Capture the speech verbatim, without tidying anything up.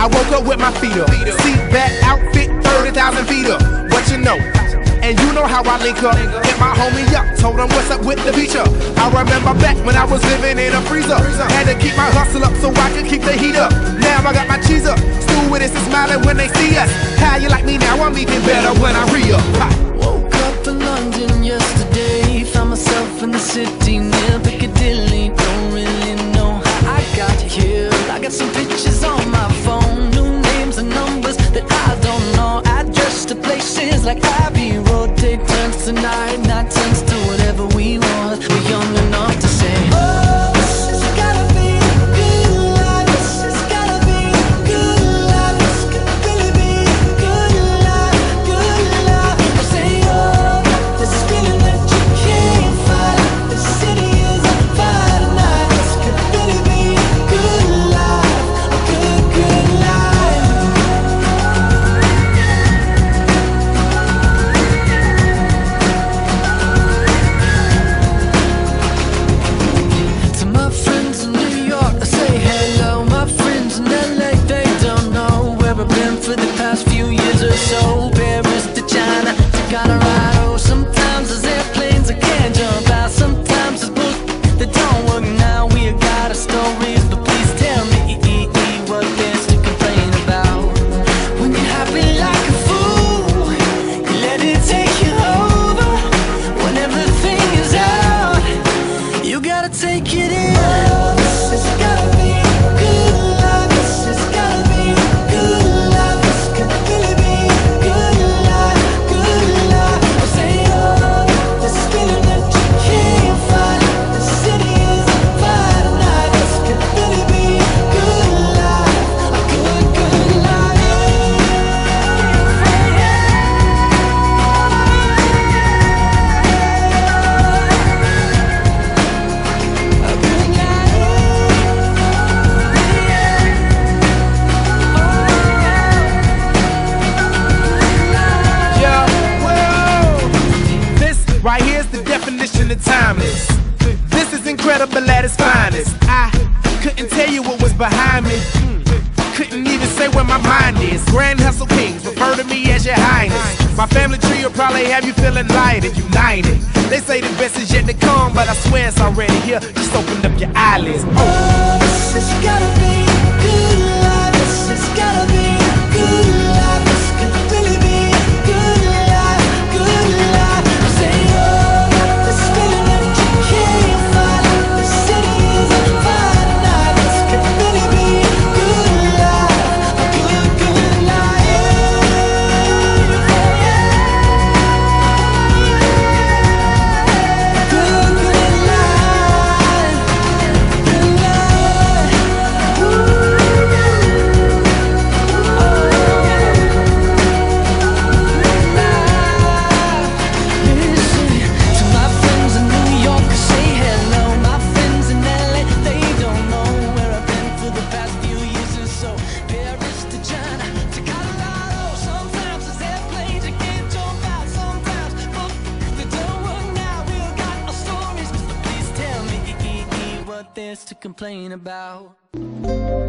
I woke up with my feet up. Seat back, outfit, thirty thousand feet up. What you know? And you know how I link up. Hit my homie up, told him what's up with the feature. I remember back when I was living in a freezer. Had to keep my hustle up so I could keep the heat up. Now I got my cheese up. Stewardess is smiling when they see us. How you like me now? I'm even better when I re-up. Woke up in London yesterday. Found myself in the city near Piccadilly. Don't really know how I got here. I got some pictures on my phone, new names and numbers that I don't know. Address to places like Abbey Road. Take turns tonight, night turns to whatever we want. We're young enough to say, oh, this has gotta be a good life. This has gotta be a good life. This could really be a good life, good life. I say, oh, this feeling that you can't fight. The city is on fire tonight. This could really be a good life, a good, good life. To my friends in New York, I say hello. My friends in L A, they don't know where I've been for the past few years or so. Paris to China to Colorado. Sometimes there's airplanes I can't jump out. Sometimes there's books that don't work now. We got our stories, but please tell me what there's to complain about. When you're happy like a fool, you let it take you over. When everything is out, you gotta take it in. Oh, this has gotta be a good life. This has gotta be a good life. This could really be a good life, good life. I say, oh, this feeling that you can't fight. The city is on fire tonight. This could really be a good life, a good, good life. A good life. Yeah, well, this right here's the definition of timeless. This is incredible at its finest. I couldn't tell you what was behind me. Couldn't even say where my mind is. Grand Hustle Kings, refer to me as your highness. My family tree will probably have you feeling light and united. They say the best is yet to come, but I swear it's already here. Just open up your eyelids. Oh. Oh, this has gotta be a good life. This has gotta be a good life. This could really be a good life, good life. I say, oh, this feeling that you can't fight. The city is on fire tonight. This could really be a good life, a good, good life. Good, good life, good life. Ooh. Listen to my friends in New York, say hello. My friends in L A, they don't know where I've been for the past few years or so. Paris to China to Colorado. Sometimes there's airplanes you can't jump out. Sometimes books that don't work now. We've got our stories, but please tell me what there's to complain about.